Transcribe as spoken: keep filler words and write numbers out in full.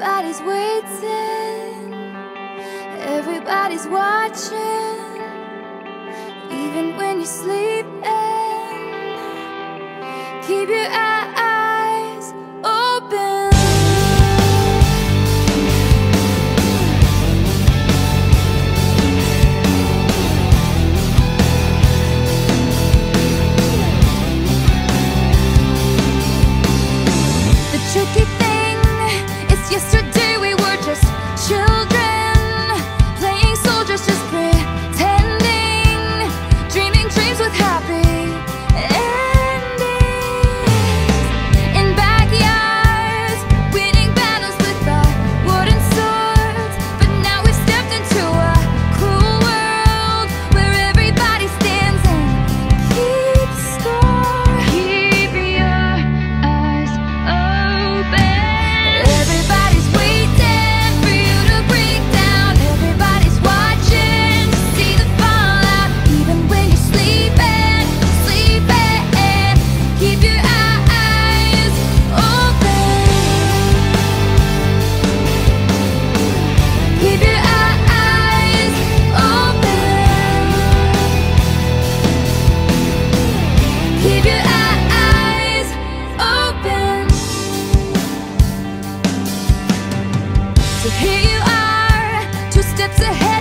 Everybody's waiting, everybody's watching. Even when you're sleeping, keep your eyes open. The tricky thing is yesterday we were just children, playing soldiers, just pretending, dreaming dreams with happy endings. In backyards, winning battles with our wooden swords. But now we've stepped into a cruel world where everybody stands and keeps score. Keep your eyes open. Everybody's waiting for you to break down. Everybody's watching to see the fallout. Even when you're sleeping, sleeping, keep your eyes open. Keep your eyes open. Keep your eyes open. So here you are, two steps ahead.